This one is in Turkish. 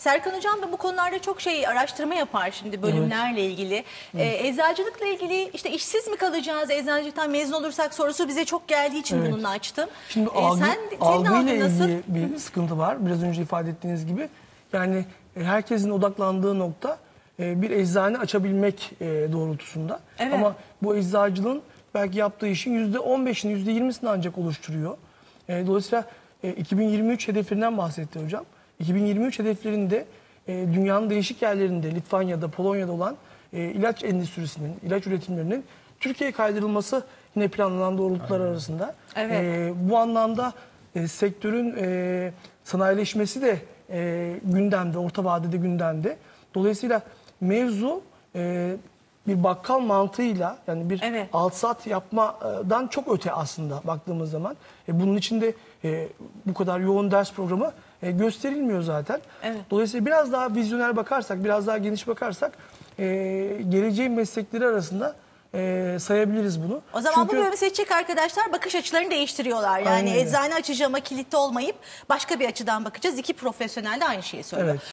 Serkan Hocam da bu konularda çok araştırma yapar şimdi bölümlerle ilgili. Eczacılıkla ilgili işte işsiz mi kalacağız, eczacılıktan mezun olursak sorusu bize çok geldiği için bununla açtım. Şimdi algıyla ilgili bir sıkıntı var. Biraz önce ifade ettiğiniz gibi. Yani herkesin odaklandığı nokta bir eczane açabilmek doğrultusunda. Evet. Ama bu eczacılığın belki yaptığı işin %15'ini, %20'sini ancak oluşturuyor. Dolayısıyla 2023 hedeflerinden bahsetti hocam. 2023 hedeflerinde dünyanın değişik yerlerinde, Litvanya'da, Polonya'da olan ilaç endüstrisinin, ilaç üretimlerinin Türkiye'ye kaydırılması yine planlanan doğrultular arasında. Evet. Bu anlamda sektörün sanayileşmesi de gündemde, orta vadede gündemde. Dolayısıyla mevzu bir bakkal mantığıyla, yani bir alsat yapmadan çok öte aslında baktığımız zaman. Bunun içinde bu kadar yoğun ders programı gösterilmiyor zaten. Evet. Dolayısıyla biraz daha vizyoner bakarsak, biraz daha geniş bakarsak geleceğin meslekleri arasında sayabiliriz bunu. O zaman bu bölümü seçecek arkadaşlar bakış açılarını değiştiriyorlar. Yani eczane açacağıma kilitli olmayıp başka bir açıdan bakacağız. İki profesyonel de aynı şeyi söylüyor. Evet.